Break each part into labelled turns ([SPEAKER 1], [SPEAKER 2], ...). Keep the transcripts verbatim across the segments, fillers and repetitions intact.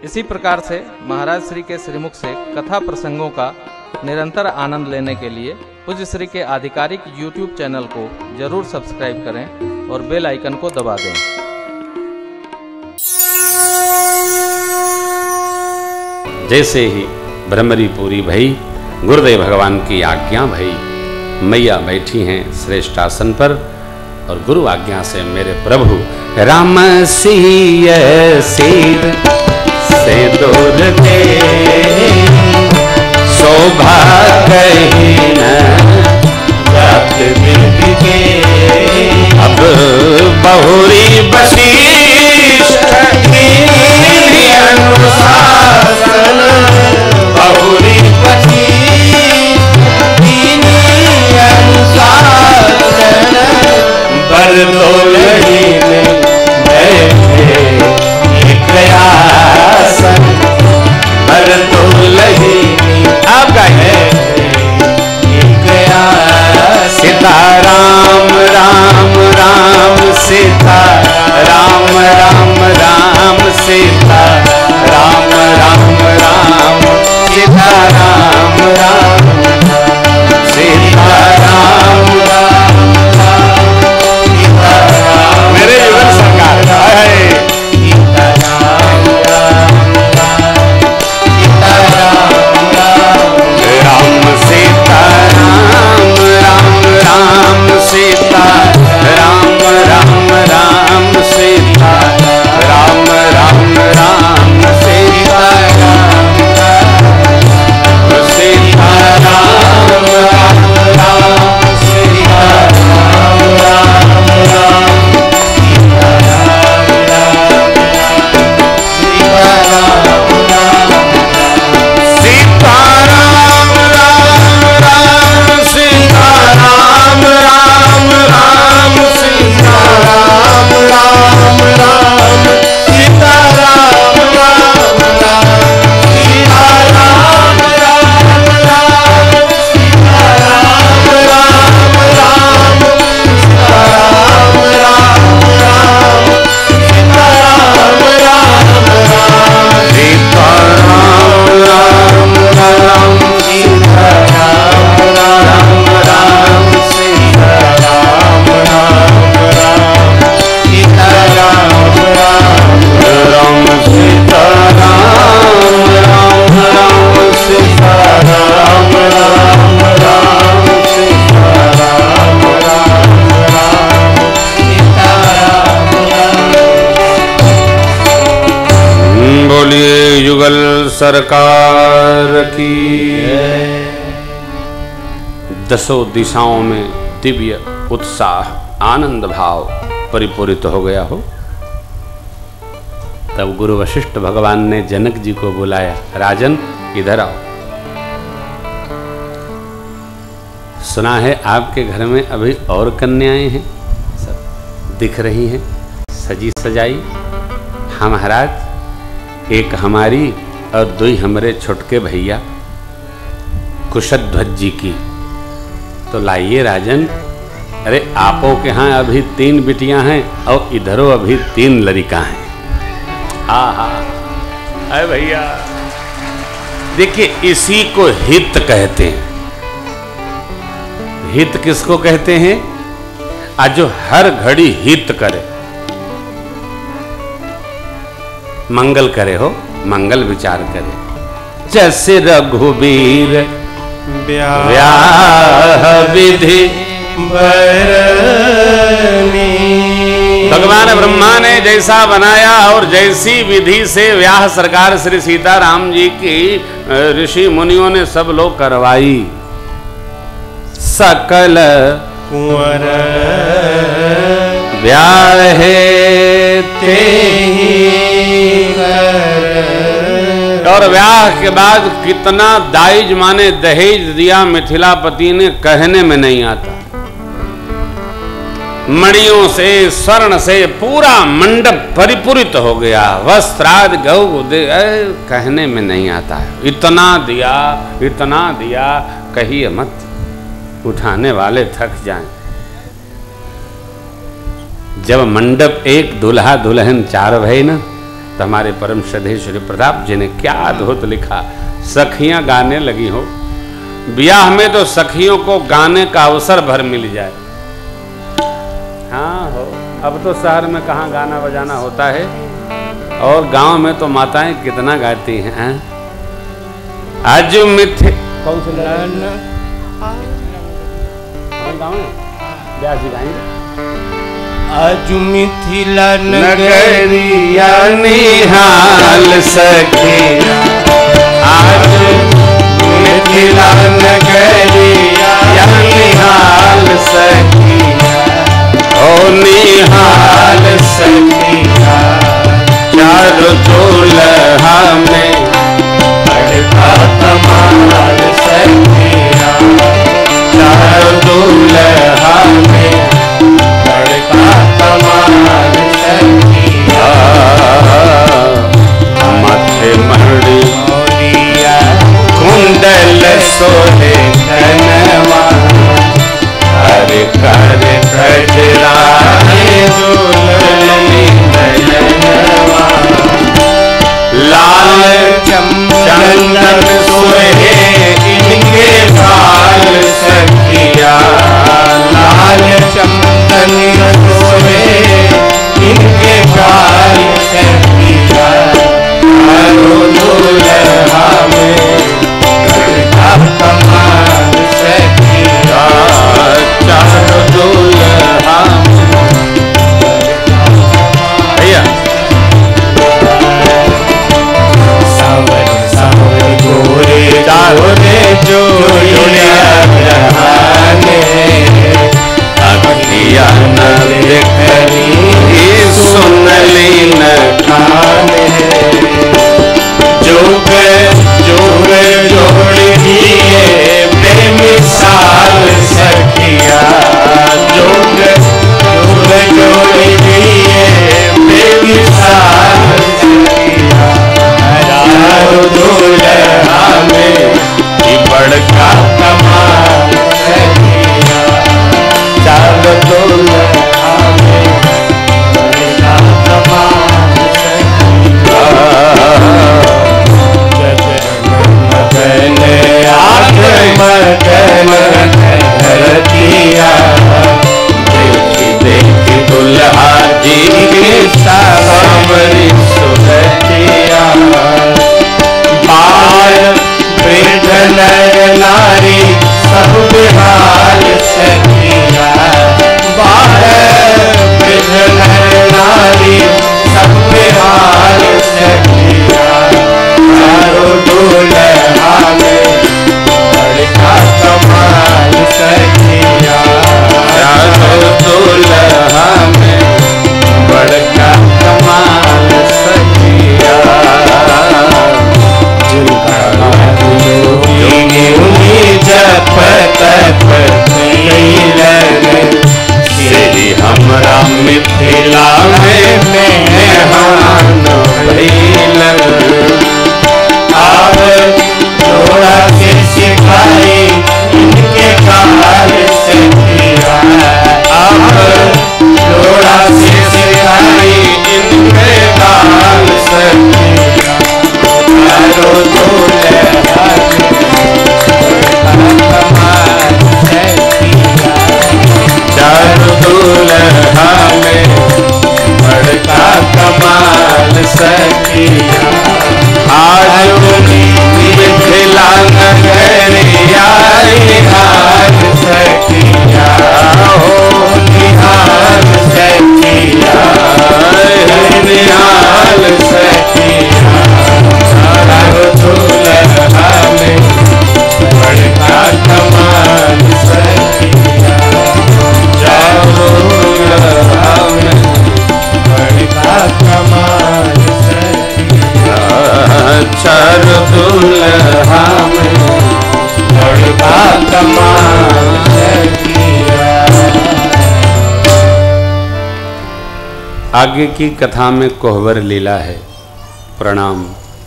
[SPEAKER 1] इसी प्रकार से महाराज श्री के श्रीमुख से कथा प्रसंगों का निरंतर आनंद लेने के लिए पूज्य श्री के आधिकारिक यूट्यूब चैनल को जरूर सब्सक्राइब करें और बेल आइकन को दबा दें।
[SPEAKER 2] जैसे ही भ्रमरी पूरी भई, गुरुदेव भगवान की आज्ञा भई, मैया बैठी हैं श्रेष्ठ आसन पर और गुरु आज्ञा से मेरे प्रभु राम सिंह सिर से दूर के शोभा कहीं न रात दिन के। अब बहुरी वशिष्ठ की अनुशासन, बहुरी वशिष्ठ की अनुशासन, बरदोलही में बैठे एक आसन, बरदोलही आपका है सीता राम राम राम सीता राम राम राम सीता राम राम राम सीता राम राम सीता राम राम सीता राम। मेरे युगल सरकार है सीता राम राम सीता राम राम सीता राम राम राम सीता राम राम राम सीता राम राम राम सीता राम सीता राम राम राम सीता राम राम राम सीता राम राम सीता राम राम सीता राम राम राम सीता राम राम राम सीता राम राम राम सीता राम राम राम सीता राम राम राम सीता राम राम राम सीता राम राम राम सीता राम राम राम सीता राम राम राम सीता राम राम राम सीता राम राम राम सीता राम राम राम सीता राम राम राम सीता राम राम राम सीता राम राम राम सीता राम राम। बोलिए युगल सरकार की। दसों दिशाओं में दिव्य उत्साह आनंद भाव परिपूरित हो गया हो। तब गुरु वशिष्ठ भगवान ने जनक जी को बुलाया, राजन इधर आओ। सुना है आपके घर में अभी और कन्याएं हैं, सब दिख रही हैं सजी सजाई। हाँ महाराज, एक हमारी और दुई हमारे छोटके भैया कुशध्वज जी की। तो लाइए राजन। अरे आपो के यहाँ अभी तीन बिटियां हैं और इधरों अभी तीन लड़का हैं। हाँ हाँ अरे भैया देखिए, इसी को हित कहते हैं। हित किसको कहते हैं? आज जो हर घड़ी हित करे, मंगल करे हो, मंगल विचार करे। जैसे रघुबीर व्याह विधि बरनी, भगवान ब्रह्मा ने जैसा बनाया और जैसी विधि से व्याह सरकार श्री सीताराम जी की ऋषि मुनियों ने सब लोग करवाई। सकल कुंवर व्याहे ते और व्याह के बाद कितना दाइज माने दहेज दिया मिथिलापति ने, कहने में नहीं आता। मणियों से स्वर्ण से पूरा मंडप परिपूरित हो गया, वस्त्राद गौ कहने में नहीं आता है। इतना दिया इतना दिया कहिए मत, उठाने वाले थक जाएं। जब मंडप एक दुल्हा दुल्हन चार भई ना, तो हमारे परम श्रद्धेय श्री प्रताप जी ने क्या अद्भुत लिखा। सखियां गाने लगी हो, ब्याह में तो सखियों को गाने का अवसर भर मिल जाए। हाँ हो, अब तो शहर में कहाँ गाना बजाना होता है, और गांव में तो माताएं कितना गाती हैं। आज मिथे कौन से गाँव में ब्याह जी गाएंगे।
[SPEAKER 3] आज मिथिला
[SPEAKER 2] नगरिया निहाल सखी, आज मिथिला नगरिया निहाल सखी, ओ निहाल सखी, चारों दुल्हा में बड़का कमाल सखी, चारों दुल्हा में बड़का कमाल सखी, माथे मणि कुंडल सोहे कनवा, कर कर कजरा दुल्हनी नयनवा, लाल चंदन सोहे इनके बाल सखिया, लाल चंदन सोहे इनके बाल सखिया, चारों दुल्हा में बड़का कमाल सखिया, चारों दुल्हा भैया
[SPEAKER 3] सावर सावर गोरे गोरे जोड़िया जहाने,
[SPEAKER 2] अखिया न देखली सुनली न खाने, जोग जोग जोड़ दिए बेमिसाल सखिया, जोग जोग जोड़ दिए बेमिसाल सखिया, चारों दुल्हा में बड़का कमाल सखिया, चारों दुल्हा में बड़का कमाल सखिया, मगन आग मगन धरतिया, देखी देखी दुल्हा जी की सावरी सुरतिया, बाल वृद्ध नर नारी सब बेहाल सखिया, बाल वृद्ध नर नारी सब बेहाल सखिया, चारों दुल्हा में बड़का कमाल सखिया, चारों दुल्हा में बड़का कमाल सखिया, जिनका योगी जप तप श्री हमरा मिथिला में मेहमान भइलन, अब थोड़ा से सिखाई इनके काल सखिया, अब थोड़ा से सिखाई इनके काल सखिया, चारों दुल्हा कमाल सखिया, चारों दुल्हा में बड़का कमाल सखिया, आज मिथिला नगरिया निहाल सखिया, हो निहाल सखिया, निहाल सखिया, चारों दुल्हा में बड़का कमाल सखिया, चारों दुल्हा में बड़का कमाल सखिया, चारों दुल्हा में बड़का कमाल सखिया। आगे की कथा में कोहबर लीला है। प्रणाम।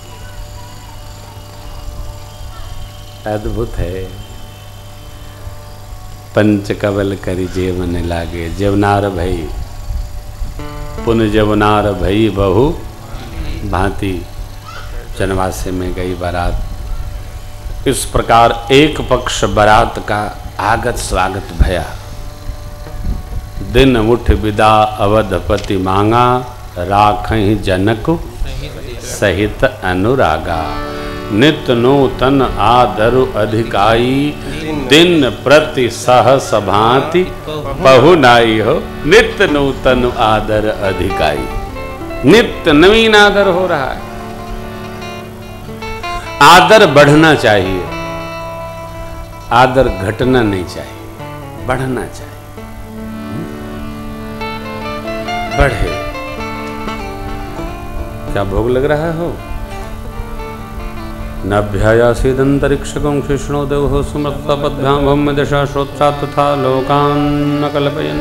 [SPEAKER 2] अद्भुत है। पंच कबल करी जेवन लागे, जवनार भई पुन जवनार भई बहु भांति जनवासे में गई बारात। इस प्रकार एक पक्ष बारात का आगत स्वागत भया। दिन उठ विदा अवधपति मांगा, राखहि जनक सहित अनुरागा। नित नूतन आदरु अधिकाई, दिन प्रति सहस भांति बहुनाई हो। नित नूतन आदर अधिकाई, नित्य नवीन आदर हो रहा है। आदर बढ़ना चाहिए, आदर घटना नहीं चाहिए, बढ़ना चाहिए। बढ़े। क्या भोग लग रहा हो? नभ्यायासीदंतरिक्षकं कृष्णो देवो सुमत्तपद्भ्यां भौम दशा श्रोत्रा तथा लोकान् न कल्पयन्।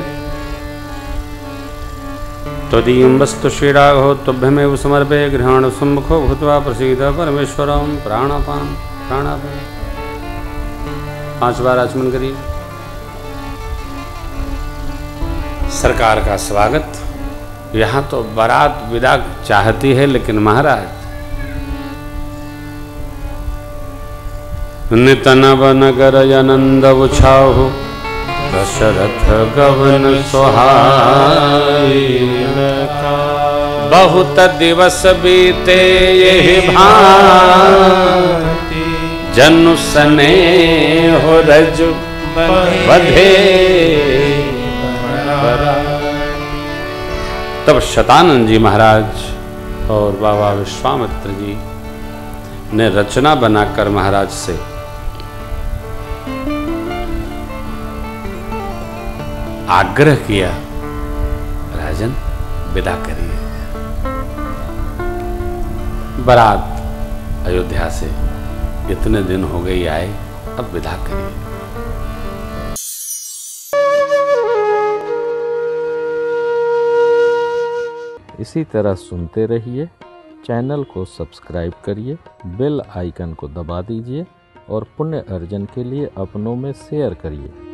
[SPEAKER 2] त्वदीयं वस्तु श्रीराघो तुभ्यमेव समर्पये, गृहाण सम्मुखो भूत्वा प्रसीद परमेश्वरं। प्राणापान प्राणापान पांच बार आचमन करिए। सरकार का स्वागत। यहाँ तो बारात विदा चाहती है, लेकिन महाराज नितनव नगर आनंद उछाहु, दशरथ गवन सोहाई। बहुत दिवस बीते यही भांति, जनु स्नेह रज बधे। तब शतानंद जी महाराज और बाबा विश्वामित्र जी ने रचना बनाकर महाराज से आग्रह किया, राजन विदा करिए। बारात अयोध्या से इतने दिन हो गए आए, अब विदा करिए।
[SPEAKER 1] इसी तरह सुनते रहिए। चैनल को सब्सक्राइब करिए, बेल आइकन को दबा दीजिए और पुण्य अर्जन के लिए अपनों में शेयर करिए।